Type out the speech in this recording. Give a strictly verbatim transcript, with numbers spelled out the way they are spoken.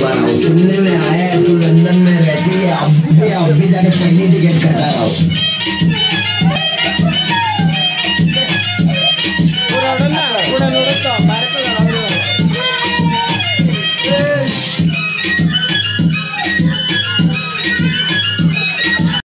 करवा रहा हूँ। सुनने में आया है तू लंदन में रहती है, अब भी अब भी जाके पहली टिकट कटा रहा हूँ।